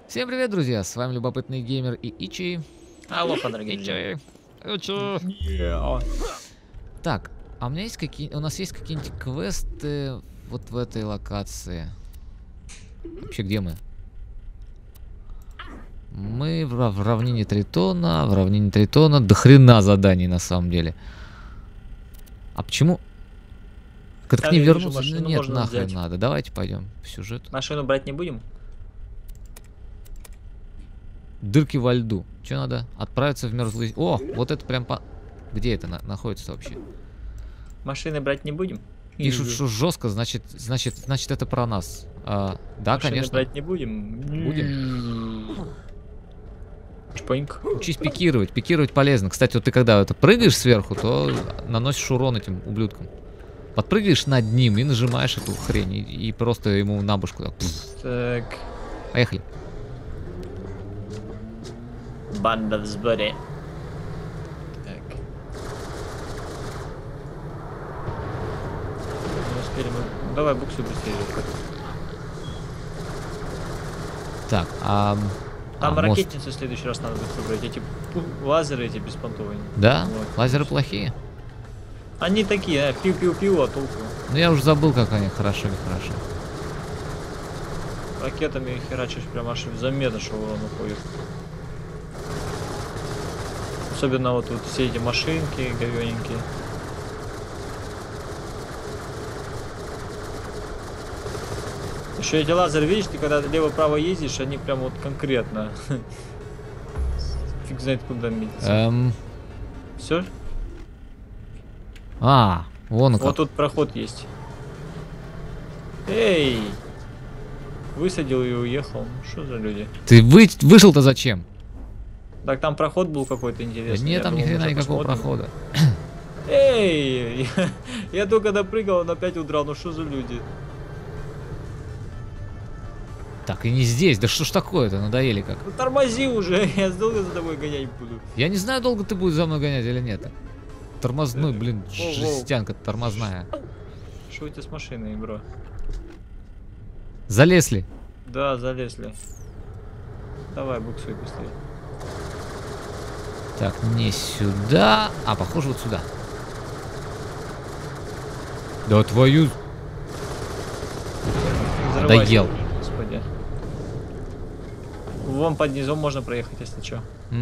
Всем привет, друзья! С вами любопытный геймер и Ичи. Алло, дорогие друзья. Так, а у меня есть у нас есть какие-нибудь квесты вот в этой локации? Вообще, где мы? Мы в равнине Тритона. В равнине Тритона до хрена заданий на самом деле. А почему? Как к ней вернуться? Ну, нет, нахрен взять. Надо. Давайте пойдем в сюжет. Машину брать не будем? Дырки во льду. Что надо? Отправиться в мерзлый... О, вот это прям по... Где это находится вообще? Машины брать не будем? Пишут, что жестко, значит это про нас. Да, машины конечно. Брать не будем? Будем. Чпоньк. Учись пикировать. Пикировать полезно. Кстати, вот ты когда это прыгаешь сверху, то наносишь урон этим ублюдкам. Подпрыгаешь над ним и нажимаешь эту хрень. И просто ему на башку так. Так. Поехали. Банда в сборе. Так. Не успели мы. Давай буксу быстрее. Так, там ракетницу в следующий раз надо будет выбрать. Эти лазеры эти беспонтовые. Да? Вот. Лазеры плохие? Они такие, пиу-пиу-пиу, а толку. Ну я уже забыл, как они хорошо или хорошо. Ракетами херачишь прям аж заметно, что урон уходит. Особенно вот все эти машинки говёненькие. Еще эти лазеры, видишь, ты когда лево-право ездишь, они прям вот конкретно. Фиг знает куда метятся. Все? Вон как. Вот тут проход есть. Эй! Высадил и уехал. Что за люди? Ты вышел-то зачем? Так там проход был какой-то интересный. Да нет, там ни хрена никакого прохода. Эй! Я только допрыгал, он опять удрал. Ну что за люди? Так, и не здесь. Да что ж такое-то? Надоели как. Ну тормози уже, я долго за тобой гонять буду. Я не знаю, долго ты будешь за мной гонять или нет. Тормозной, блин, жестянка тормозная. Что у тебя с машиной, бро? Залезли. Да, залезли. Давай, буксуй быстрее. Так, не сюда, а похоже вот сюда. Да твою... Доел. Господи. Вон под низом можно проехать, если что.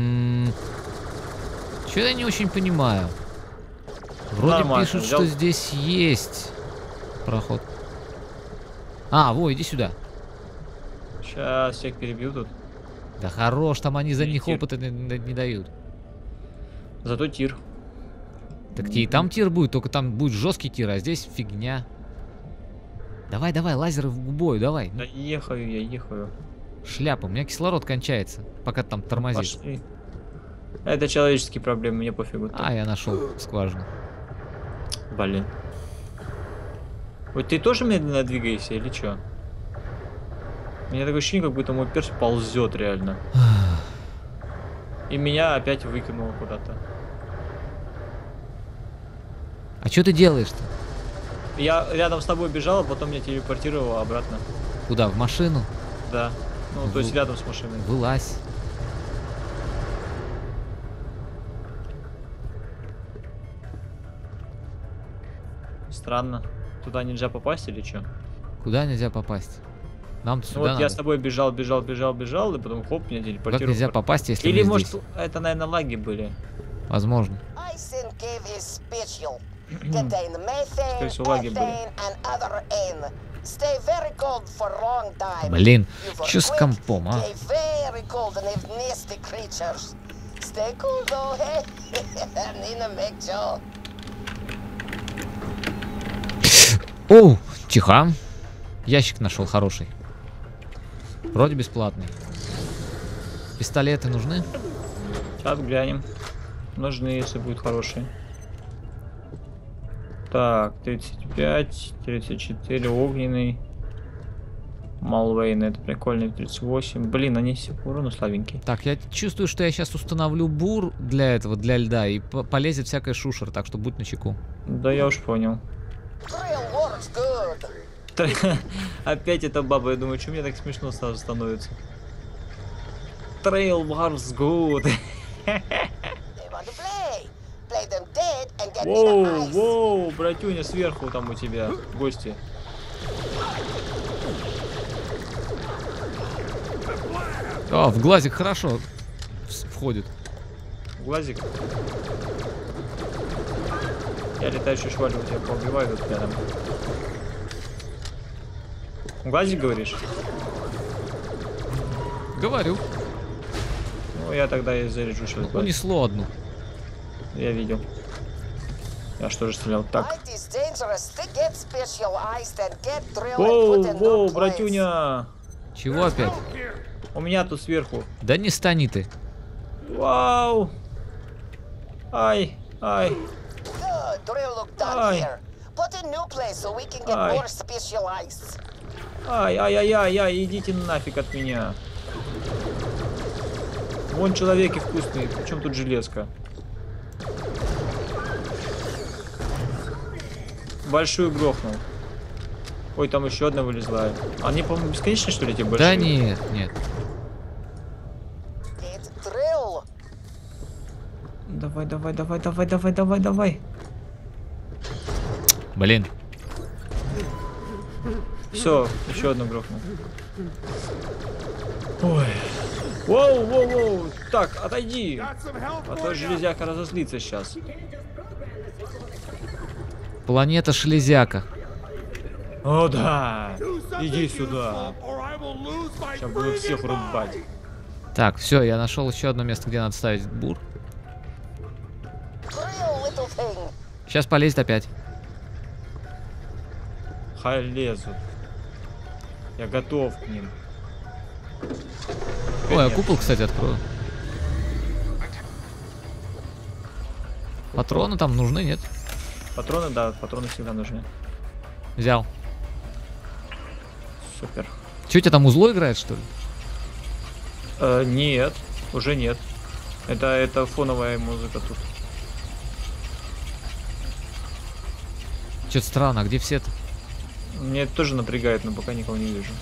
Чё я не очень понимаю. Вроде нормально, пишут, что здесь есть проход. Во, иди сюда. Сейчас всех перебью тут. Да хорош, там они за них опыта не дают. Зато тир. Так и там тир будет, только там будет жесткий тир, а здесь фигня. Давай, лазеры в бой, давай. Да ехаю, я ехаю. Шляпа, у меня кислород кончается, пока ты там тормозишь. Пошли. Это человеческие проблемы, мне пофигу. Я нашел скважину. Блин. Вот ты тоже медленно двигаешься или что? У меня такое ощущение, как будто мой перс ползет реально. И меня опять выкинуло куда-то. А что ты делаешь-то? Я рядом с тобой бежал, а потом меня телепортировало обратно. Куда, в машину? Да. Ну, то есть рядом с машиной. Вылазь. Странно. Туда нельзя попасть или что? Куда нельзя попасть? Нам сюда вот надо. Я с тобой бежал, и потом хоп, меня телепортировало. Как нельзя попасть, если или мы может, здесь? это, наверное, лаги были. Возможно. Скорее всего, лаги были. Блин, что с компом, а? Оу, тихо. Ящик нашел хороший. Вроде бесплатный. Пистолеты нужны? Сейчас глянем. Нужны, если будет хорошие. Так, 35, 34, огненный. Малвейн, это прикольный, 38. Блин, они все по урону слабенькие. Так, я чувствую, что я сейчас установлю бур для этого, для льда, и полезет всякая шушера, так что будь начеку. Да я уж понял. Опять эта баба, я думаю, что мне так смешно сразу становится. Trail Wars good. Воу, воу, братюня, сверху там у тебя гости. А, в глазик хорошо входит. Глазик. Я летающую швалю у тебя поубиваю тут рядом. Глазик говоришь? Говорю. Ну, я тогда и заряжу сейчас. Унесло одну. Я видел. Я что же стрелял? Так. Воу, воу, братюня. Чего опять? У меня тут сверху. Да не стани ты. Вау. Ай, ай. Ай. Ай, ай, ай, ай, ай, идите нафиг от меня. Вон человеки вкусные. Причем тут железка? Большую грохнул. Ой, там еще одна вылезла. Они, по-моему, бесконечные, что ли, эти большие? Да нет, нет. Давай, давай, давай, давай, давай, давай, давай. Блин. Все, еще одну грохнул. Ой. Воу, воу, воу. Так, отойди. А то железяка разозлится сейчас. Планета Шелезяка. О, да. Иди сюда. Сейчас буду всех рубать. Так, все, я нашел еще одно место, где надо ставить бур. Сейчас полезет опять. Хай лезут. Я готов к ним. Ой, а купол, кстати, открою. Патроны там нужны, нет? Патроны, да, патроны всегда нужны. Взял. Супер. Че, у тебя там узло играет, что ли? Нет, уже нет. Это фоновая музыка тут. Че-то странно, а где все-то? Мне это тоже напрягает, но пока никого не вижу.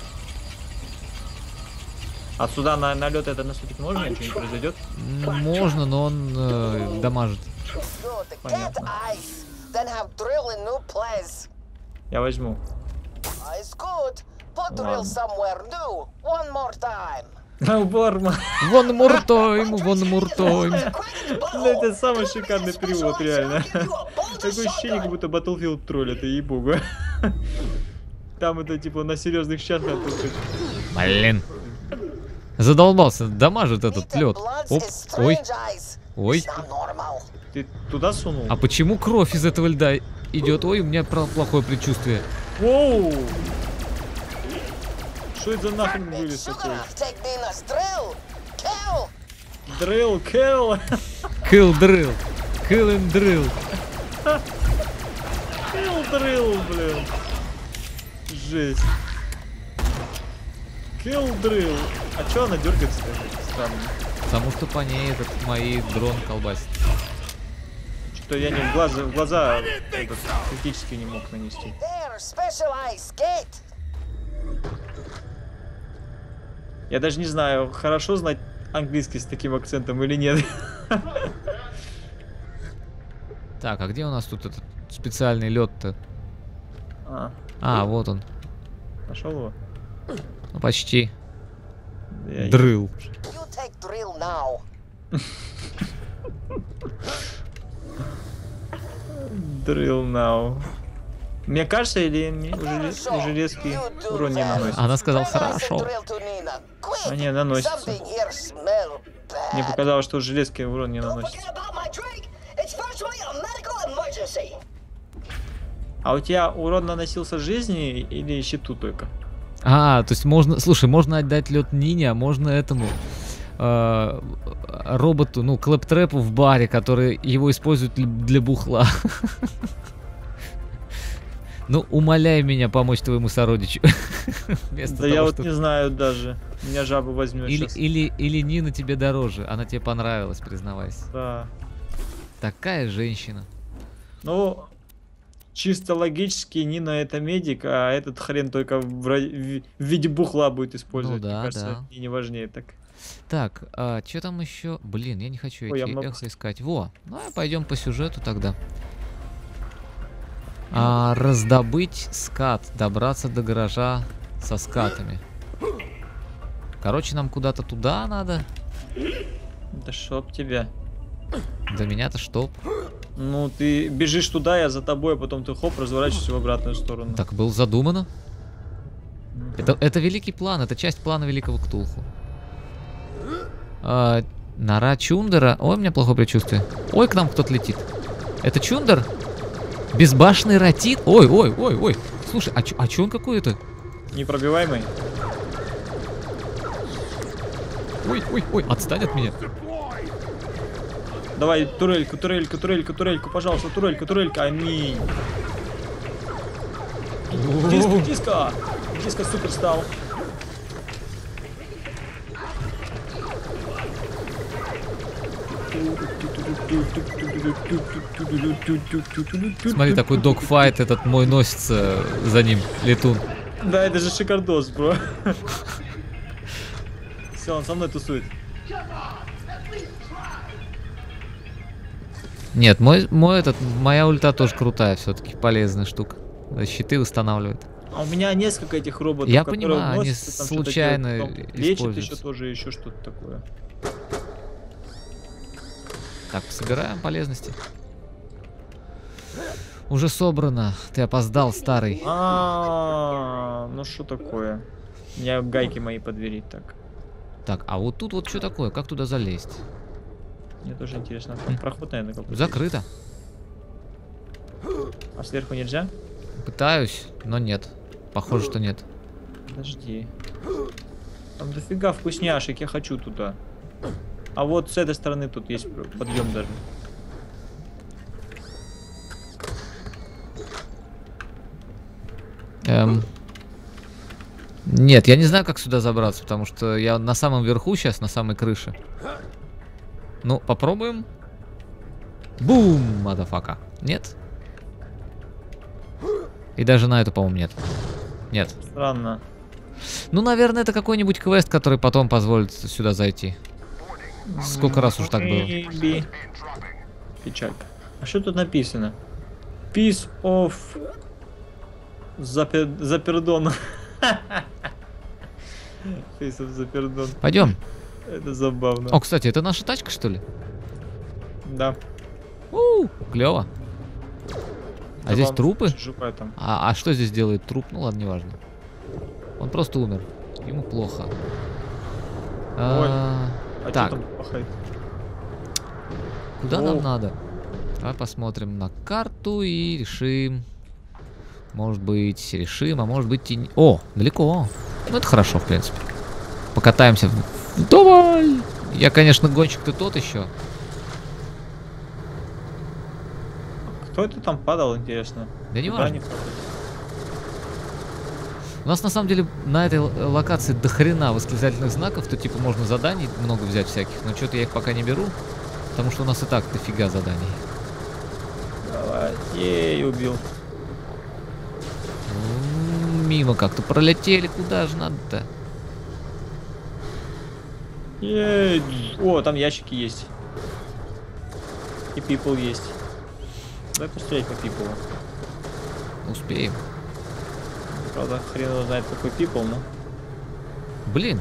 Отсюда на лед это наступить можно? Ничего не произойдет? Можно, но он дамажит. Понятно. Я возьму. Борма. Вон муртойм, вон муртойм. Ну, это самый шикарный перевод, реально. Такое ощущение, как будто Battlefield троллит, ей-богу. Там это типа на серьезных щах. Блин. Задолбался, дамажит этот лед. Оп, ой. Ой. Ты туда сунул? А почему кровь из этого льда идет? Ой, у меня плохое предчувствие. Воу! Что это за нахрен вылез такой? Дрил, килл! Kill drill. Kill and drill. Килл дрил, блин. Жесть. Килл дрил. А чё она дергается? Странно. Потому что по ней этот мои дрон колбасит. Что я не в глаза этот, критически не мог нанести. Я даже не знаю, хорошо знать английский с таким акцентом или нет. Так, а где у нас тут этот специальный лед-то? А, вот он. Нашел его? Ну, почти. Я Дрыл. Drill now. Мне кажется, или у железки урон не наносит? Она сказала хорошо. А не, наносится. Мне показалось, что у железки урон не наносит. А у тебя урон наносился жизни или щиту только? А, то есть можно, слушай, можно отдать лед Нине, а можно этому роботу, ну, клэптрэпу в баре, который его используют для бухла. Ну, умоляй меня помочь твоему сородичу. Да я вот не знаю даже. Меня жаба возьмет сейчас. Или Нина тебе дороже. Она тебе понравилась, признавайся. Да. Такая женщина. Ну, чисто логически Нина это медик, а этот хрен только в виде бухла будет использовать. Ну, да, мне кажется, да. и не важнее так. Так, что там еще? Блин, я не хочу Ой, эти эхо искать. Во, ну пойдем по сюжету тогда. Раздобыть скат, добраться до гаража со скатами. Короче, нам куда-то туда надо. Да чтоб тебя. Да меня-то чтоб. Ну, ты бежишь туда, я за тобой, а потом ты хоп, разворачиваешься в обратную сторону. Так было задумано. Это великий план, это часть плана Великого Ктулху. Нора Чундера. Ой, у меня плохое предчувствие. Ой, к нам кто-то летит. Это Чундер? Безбашенный ротит? Ой, ой, ой, ой. Слушай, а чё он какой-то? Непробиваемый. Ой, ой, ой, отстань от меня. Давай, турельку, турельку, турельку, турельку, пожалуйста, турелька, турелька, аминь. Диско, диско! Диско супер стал. Смотри, такой догфайт этот мой носится за ним, летун. Да, это же шикардос, бро. Все, он со мной тусует. Нет, моя ульта тоже крутая, все-таки полезная штука. Щиты восстанавливает. А у меня несколько этих роботов. Я понимаю, они случайно лечат еще тоже, еще что-то такое. Так, собираем полезности. Уже собрано. Ты опоздал, старый. Ну что такое? У меня гайки мои подвери, так. Так, а вот тут вот что такое? Как туда залезть? Мне тоже интересно. Там проход, наверное, какой-то. Закрыто. А сверху нельзя? Пытаюсь, но нет. Похоже, что нет. Подожди. Там дофига вкусняшек, я хочу туда. А вот с этой стороны тут есть подъем даже. Нет, я не знаю, как сюда забраться, потому что я на самом верху сейчас, на самой крыше. Ну, попробуем. Бум, мадафака. Нет? И даже на эту, по-моему, нет. Нет. Странно. Ну, наверное, это какой-нибудь квест, который потом позволит сюда зайти. Сколько раз уж так было. Печалька. А что тут написано? Piece of запердон. Piece of запердон. Пойдем. Это забавно. О, кстати, это наша тачка, что ли? Да. Клево. А здесь трупы? Там. А что здесь делает труп? Ну ладно, неважно. Он просто умер. Ему плохо. Так. Там пахает? Куда нам надо? Давай посмотрим на карту и решим. Может быть, решим, а может быть и... О, далеко. Ну, это хорошо, в принципе. Покатаемся. Давай! Я, конечно, гонщик, ты тот еще. Кто это там падал, интересно? Да не важно. У нас на самом деле на этой локации дохрена восклицательных знаков, то типа можно заданий много взять всяких, но что-то я их пока не беру, потому что у нас и так дофига заданий. Давай, ей, убил. Мимо как-то пролетели, куда же надо-то? О, там ящики есть. И people есть. Давай пострелять по people. Успеем. Правда, хрен его знает, какой people, но... Блин.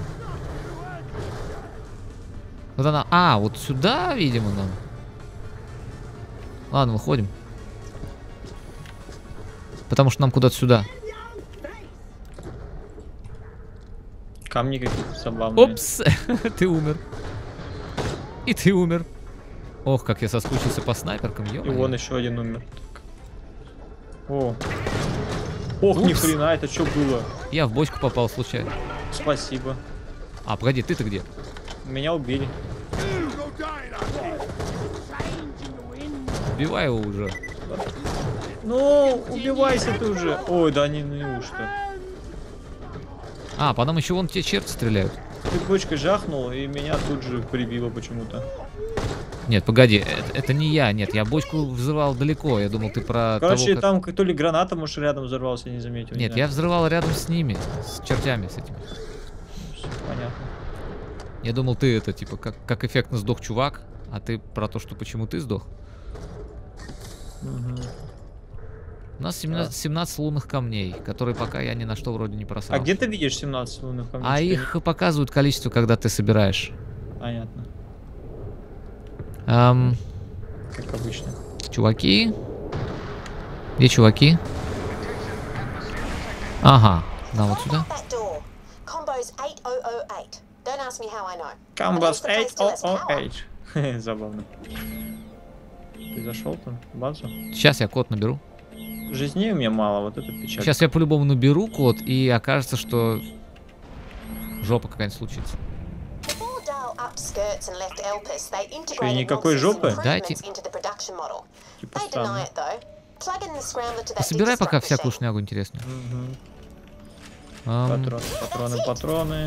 Вот она... вот сюда, видимо, нам. Ладно, выходим. Потому что нам куда-то сюда. Камни какие-то забавные. Опс! Ты умер. И ты умер. Ох, как я соскучился по снайперкам, ё-моё. И вон еще один умер. О. Ох, ни хрена, это что было? Я в бочку попал случайно. Спасибо. А, погоди, ты-то где? Меня убили. Убивай его уже. Ну, убивайся ты уже. Ой, да неужто. А, по нам еще вон те черти стреляют. Ты бочкой жахнул, и меня тут же прибило почему-то. Нет, погоди, это не я, нет, я бочку взрывал далеко, я думал, ты про Короче, того, как... там то ли граната, может, рядом взорвался, я не заметил. Нет, я взрывал рядом с ними, с чертями, с этими. Все понятно. Я думал, ты это, типа, как эффектно сдох чувак, а ты про то, что почему ты сдох. Угу. У нас 17 лунных камней, которые пока я ни на что вроде не просрал. А где ты видишь 17 лунных камней? А их показывают количество, когда ты собираешь. Понятно. Как обычно. Чуваки. Где чуваки? Ага. Да, вот сюда. Комбос 8008. Забавно. Ты зашел там в базу? Сейчас я код наберу. Жизней у меня мало, вот это печаль. Сейчас я по-любому наберу код, и окажется, что жопа какая-нибудь случится. Что, и никакой жопы? Дайте. Типа странно. Собирай пока всякую шнягу интересную. Патроны.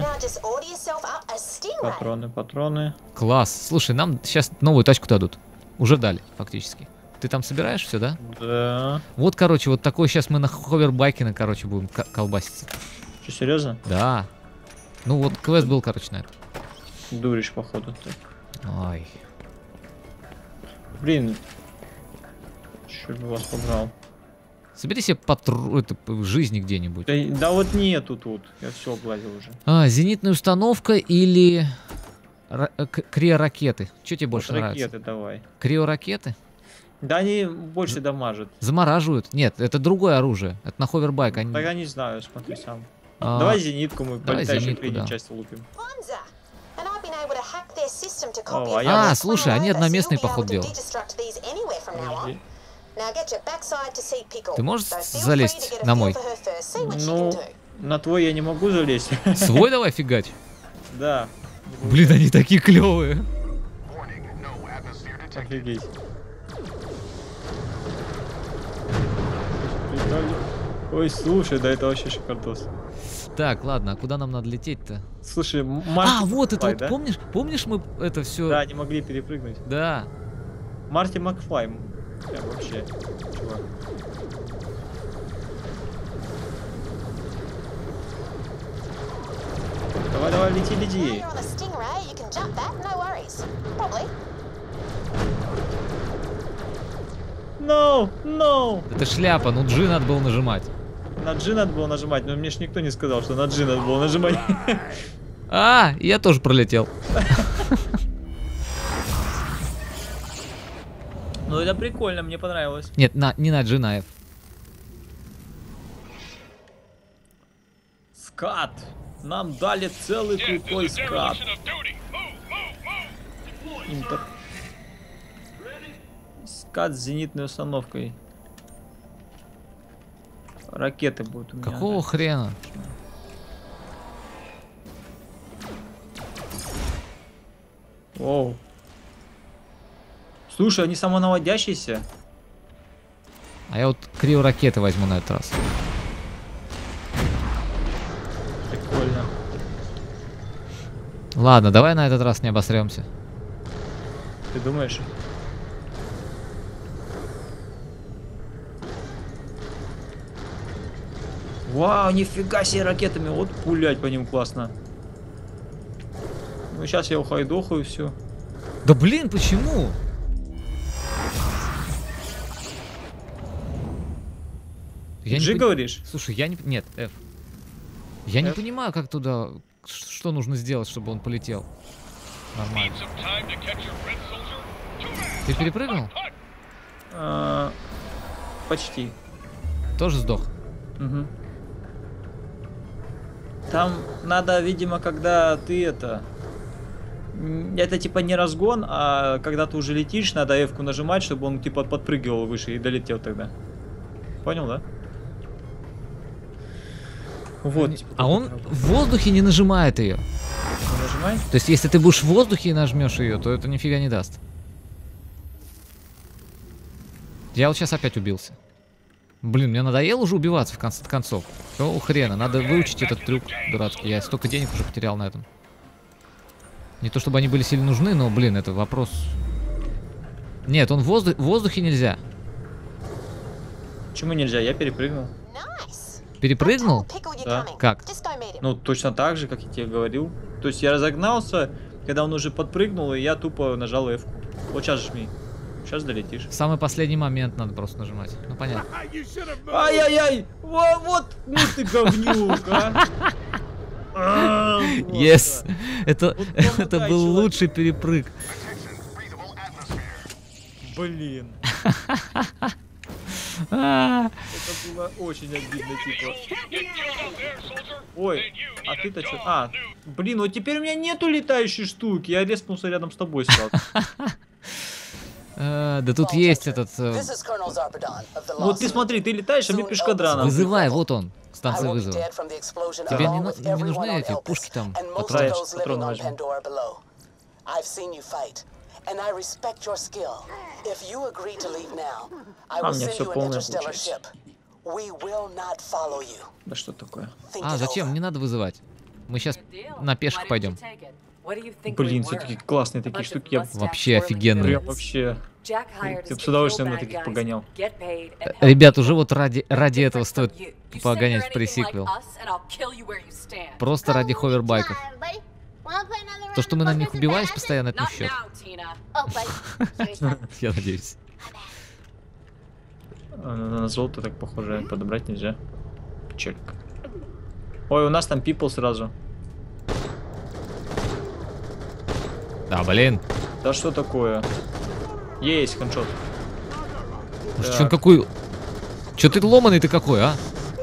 Патроны. Класс. Слушай, нам сейчас новую тачку дадут. Уже дали, фактически. Ты там собираешь все, да? Да. Вот, короче, вот такой сейчас мы на ховербайке, короче, будем колбаситься. Что, серьезно? Да. Ну вот квест был, короче, на это. Дуришь, походу, ты. Ой. Блин. Чуть бы вас побрал. Собери себе жизни где-нибудь. Да вот нету тут. Я все облазил уже. Зенитная установка или криоракеты? Что тебе больше нравится? Ракеты давай. Криоракеты? Да они больше дамажат. Замораживают. Нет, это другое оружие. Это на ховербайк. Они... Так я не знаю, смотри сам. Давай зенитку, мы полетающую переднюю часть лупим. Слушай, они одноместные, походу, делают. Ты можешь залезть на мой? Ну, на твой я не могу залезть. Свой давай фигать. Да. Блин, они такие клевые. Офигеть. Ой, слушай, да это вообще шикардос. Так, ладно, а куда нам надо лететь-то? Слушай, вот это вот, да? помнишь мы это все? Да, не могли перепрыгнуть. Да. Марти Макфлай. Прям вообще, чувак. Давай, лети. No. Это шляпа, ну G надо было нажимать. На G надо было нажимать, но мне ж никто не сказал, что на G надо было нажимать. Я тоже пролетел. Ну это прикольно, мне понравилось. Нет, не на G, на F. Скат! Нам дали целый крутой скат. Скат с зенитной установкой. Ракеты будут у меня. Какого хрена? Оу. Слушай, они самонаводящиеся. А я вот криоракеты возьму на этот раз. Прикольно. Ладно, давай на этот раз не обосремся. Ты думаешь? Вау, нифига себе ракетами. Вот пулять по ним классно. Ну сейчас я ухайдохаю все. Да блин, почему? G говоришь? Слушай, я не... Нет, F. Я не понимаю, как туда... Что нужно сделать, чтобы он полетел. Нормально. Ты перепрыгнул? Почти. Тоже сдох? Угу. Там надо, видимо, когда ты это типа не разгон, а когда ты уже летишь, надо F-ку нажимать, чтобы он типа подпрыгивал выше и долетел тогда. Понял, да? Вот. А он в воздухе не нажимает ее. Не нажимает? То есть, если ты будешь в воздухе и нажмешь ее, то это нифига не даст. Я вот сейчас опять убился. Блин, мне надоело уже убиваться в конце концов. Какого хрена? Надо выучить этот трюк дурацкий. Я столько денег уже потерял на этом. Не то чтобы они были сильно нужны, но, блин, это вопрос... Нет, он в воздухе нельзя. Почему нельзя? Я перепрыгнул. Перепрыгнул? Да. Как? Ну, точно так же, как я тебе говорил. То есть я разогнался, Когда он уже подпрыгнул, и я тупо нажал F-ку. Вот сейчас жми. Сейчас долетишь. В самый последний момент надо просто нажимать. Ну понятно. Ай-яй-яй! Вот, ну ты говнюк, а! Yes! Это был лучший перепрыг. Блин. Это было очень обидно, типа. Ой, а ты-то что? А, блин, вот теперь у меня нету летающей штуки. Я респнулся рядом с тобой сразу. Да тут есть этот... Вот ты смотри, ты летаешь, а мне пешкадрана. Вызывай, вот он, станция вызова. Тебе не нужны эти пушки там, патроны возьму. And I respect your skill. If you agree to leave now, I А, will мне send все you an полное interstellar получается. ship. We will not follow you. Да что такое? Think А, it зачем? over. Не надо вызывать. Мы сейчас на пеших пойдем. Блин, все-таки классные такие штуки. Я Вообще офигенные. прям вообще... Я бы с удовольствием на таких погонял. Ребят, уже вот ради этого стоит погонять в пресиквел. Просто ради ховербайков. То, что мы на них убивались постоянно, это не в счет. Я надеюсь. На золото так похоже подобрать нельзя. Чек. Ой, у нас там people сразу. Да, блин. Да что такое? Есть ханшот. Че он какой... Че ты ломаный ты какой, а?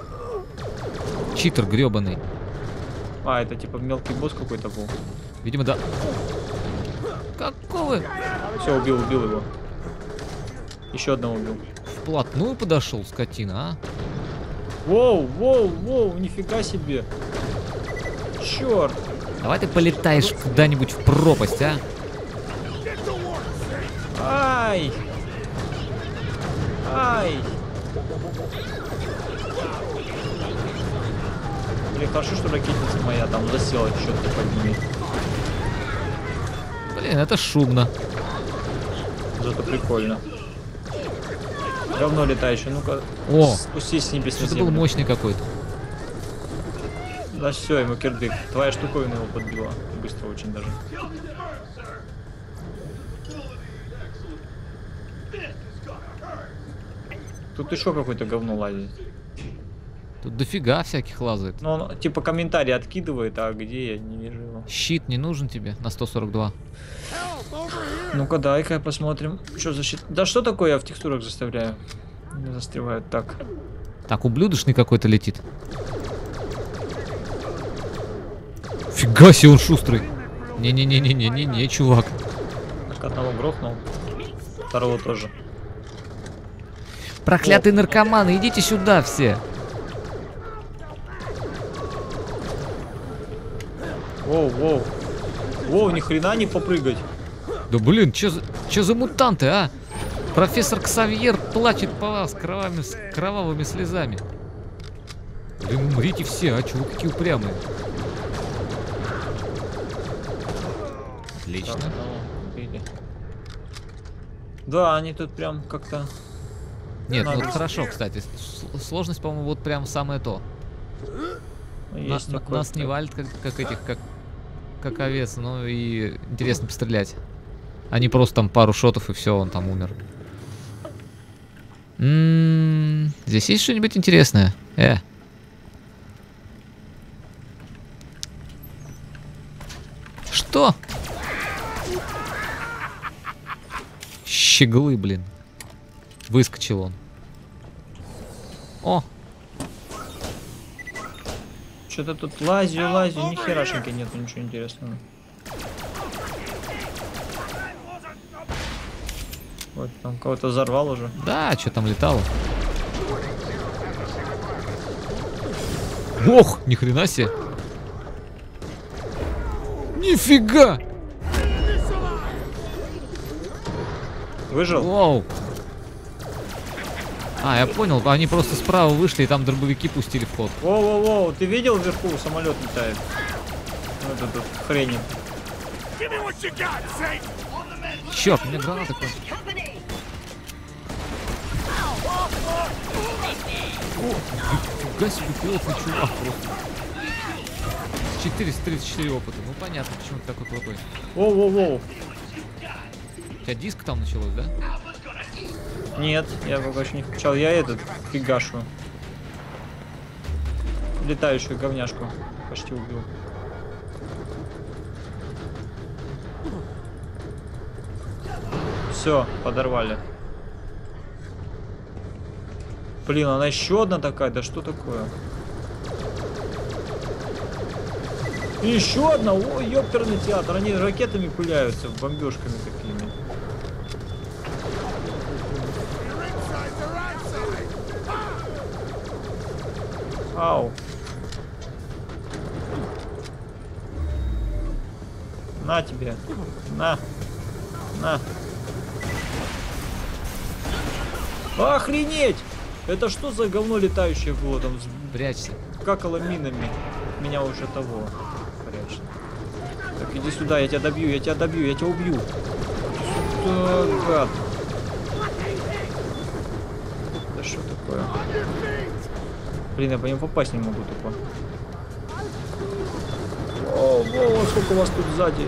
Читер гребаный. А, это типа мелкий босс какой-то был. Видимо, да. Какого? Все, убил его. Еще одного убил. Вплотную подошел, скотина, а? Воу, нифига себе. Черт. Давай ты полетаешь куда-нибудь в пропасть, а? Ай. Блин, хорошо, что ракетница моя там засела, что-то поднимет. Блин, это шумно. Зато прикольно. Говно летающее, ну-ка. О, спустись с небес на что-то был землю. мощный какой-то. Да все, ему кирдык. Твоя штуковина его подбила. Быстро очень даже. Тут еще какое-то говно лазит. Тут дофига всяких лазает. Ну, он типа комментарии откидывает, а где я не вижу его. Щит не нужен тебе на 142. Ну-ка, дай-ка посмотрим. Что за щит? Да что такое я в текстурах заставляю? Не застревают так. Так, ублюдочный какой-то летит. Фига себе, он шустрый. Не-не-не-не-не-не, чувак. Так, одного грохнул. Второго тоже. Проклятые наркоманы, идите сюда все. Воу, ни хрена не попрыгать. Да блин, чё за мутанты, а? Профессор Ксавьер плачет по вас кровавыми слезами. Блин, умрите все, а чё вы какие упрямые? Отлично. Да, они тут прям как-то... Нет, ну вот хорошо, кстати. Сложность, по-моему, вот прям самое то. Нас не валит, как овец, но и интересно пострелять. А не просто там пару шотов и все, он там умер. Здесь есть что-нибудь интересное? Что? Щеглы, блин. Выскочил он. О! Что-то тут лазю, ни херашеньки нету, ничего интересного. Вот там кого-то взорвал уже. Да, что там летало? Ох, ни хрена себе. Нифига! Выжил? Вау. А, я понял, они просто справа вышли и там дробовики пустили в ход. Воу, ты видел вверху самолет летает? Вот эту хрень. Черт, у меня граната кончилась. О, фига себе, плотный чувак просто. 434 опыта. Ну понятно, почему ты такой крутой. Воу-воу-воу. У тебя диск там началось, да? Нет, я пока еще не включал. Я этот фигашу. Летающую говняшку. Почти убил. Все, подорвали. Блин, она еще одна такая. Да что такое? И еще одна. Ой, ёптерный театр. Они ракетами пыляются, бомбежками такими. Ау. На тебе. На. На. Охренеть! Это что за говно летающее было там? Прячься. Какало минами. Меня уже того. Прячься. Так, иди сюда, я тебя добью, я тебя добью, я тебя убью. Сюда, гад. Да что такое? Блин, я по нему попасть не могу тупо. О, сколько у вас тут сзади.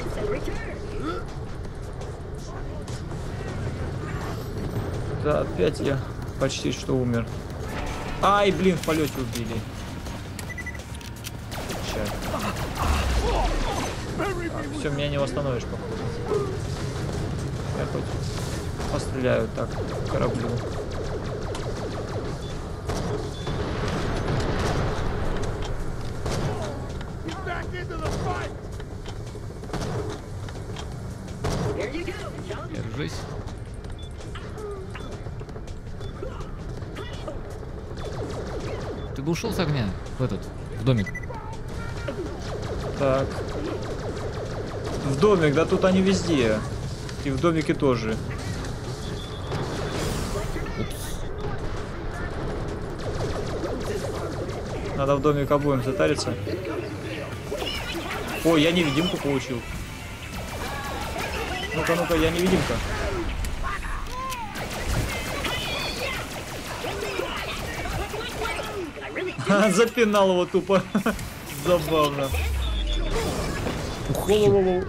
Да, опять я почти что умер. Ай, блин, в полете убили. Все, меня не восстановишь, походу. Я хоть постреляю так, кораблю. Держись. Ты бы ушел с огня в домик. Так. В домик, да тут они везде. И в домике тоже. Надо в домик обоим затариться. Ой, я невидимку получил. Ну-ка, ну-ка, я невидимка. Запинал его тупо. Забавно. Воу-воу-воу.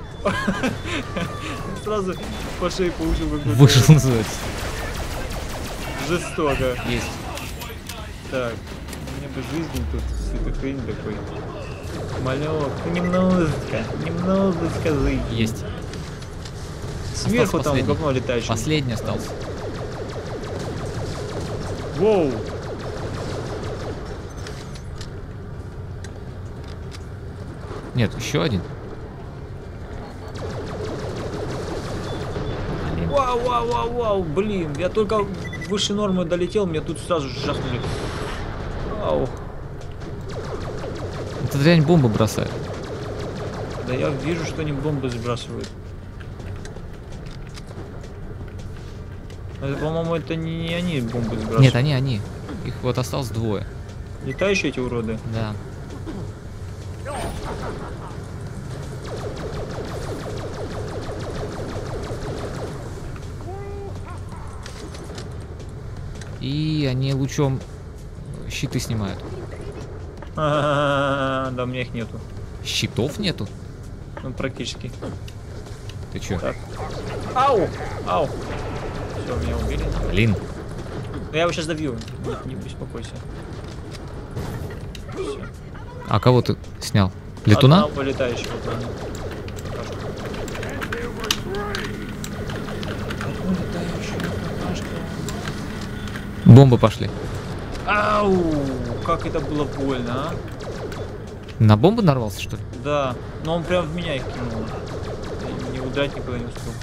Сразу по шее получил какой-то. Вышел, называется. Жестоко. Есть. Так, мне бы жизнь тут с этой хрень такой. Малек, немножечко жизни. Есть. Сверху Остался там последний. говно летающее. Последний остался. Воу. Нет, еще один. Вау, блин, я только выше нормы долетел, мне тут сразу жахнули. Ау. Это дрянь бомбы бросает. Да я вижу, что они бомбы сбрасывают. Это, по-моему, это не они бомбы сбрасывают. Нет, они. Их вот осталось двое. Летающие эти уроды? Да. И они лучом щиты снимают. Да, у меня их нету. Щитов нету? Ну, практически. Ты чё? Так. Ау! Ау! Все, меня убили. Блин. Но я его сейчас добью. Не беспокойся. Всё. А кого ты снял? Летуна? Одного летающего, понял. Бомбы пошли. Ау! Как это было больно, а? На бомбу нарвался, что ли? Да, но он прям в меня их кинул. Я не удрать никуда не успел.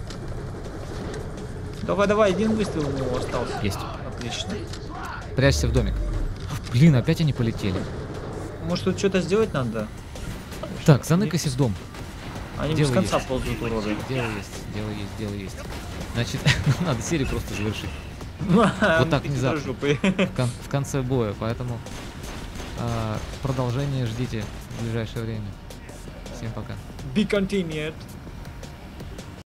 Давай, один выстрел у него остался. Есть. Отлично. Прячься в домик. Блин, опять они полетели. Может тут что-то сделать надо? Так, заныкайся в дом. Они Дело без конца есть. ползут, уроды. Дело есть. Значит, надо серию просто завершить. Вот так внезапно. В конце боя, поэтому продолжение ждите в ближайшее время. Всем пока. Be continued.